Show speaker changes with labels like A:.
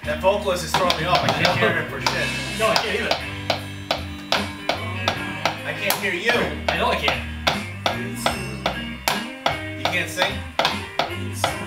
A: That vocalist is throwing me off. I can't hear him for shit.
B: No, I can't either.
A: I can't hear you.
B: I know I can't.
A: You can't sing?